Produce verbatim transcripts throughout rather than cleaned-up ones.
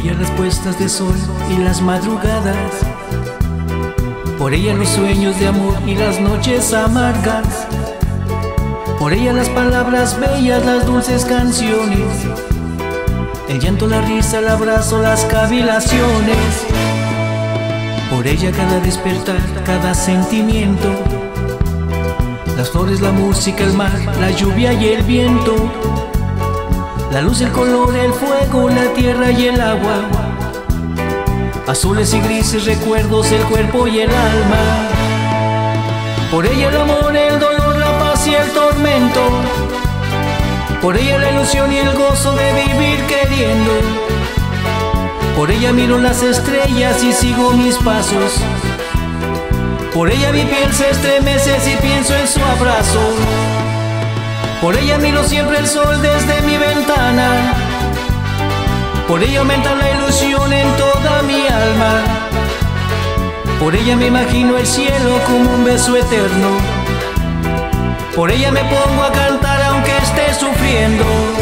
ella las puestas de sol y las madrugadas, por ella los sueños de amor y las noches amargas, por ella las palabras bellas, las dulces canciones, el llanto, la risa, el abrazo, las cavilaciones. Por ella cada despertar, cada sentimiento, las flores, la música, el mar, la lluvia y el viento, la luz, el color, el fuego, la tierra y el agua, azules y grises recuerdos, el cuerpo y el alma. Por ella el amor, el dolor, la paz y el tormento, por ella la ilusión y el gozo de vivir queriendo. Por ella miro las estrellas y sigo mis pasos, por ella mi piel se estremece si pienso en su abrazo. Por ella miro siempre el sol desde mi ventana, por ella aumenta la ilusión en toda mi alma. Por ella me imagino el cielo como un beso eterno, por ella me pongo a cantar aunque esté sufriendo.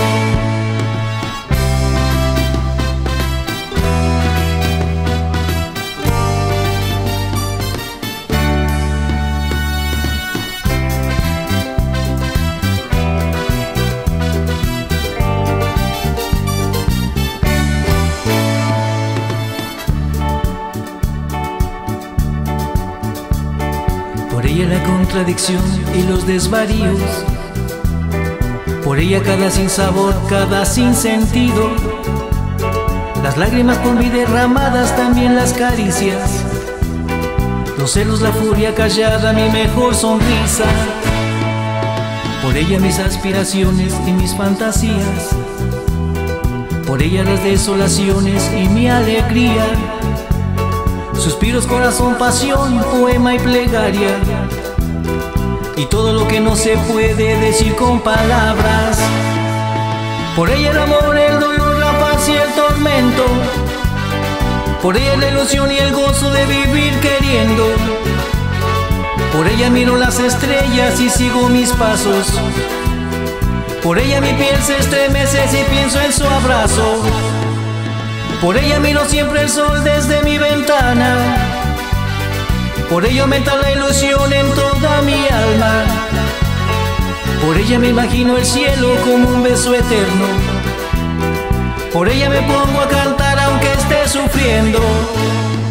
Por ella la contradicción y los desvaríos, por ella cada sinsabor, cada sinsentido, las lágrimas por mí derramadas, también las caricias, los celos, la furia callada, mi mejor sonrisa. Por ella mis aspiraciones y mis fantasías, por ella las desolaciones y mi alegría, suspiros, corazón, pasión, poema y plegaria, y todo lo que no se puede decir con palabras. Por ella el amor, el dolor, la paz y el tormento, por ella la ilusión y el gozo de vivir queriendo. Por ella miro las estrellas y sigo mis pasos, por ella mi piel se estremece si pienso en su abrazo. Por ella miro siempre el sol desde mi ventana, por ella aumenta la ilusión en toda mi alma. Por ella me imagino el cielo como un beso eterno, por ella me pongo a cantar aunque esté sufriendo.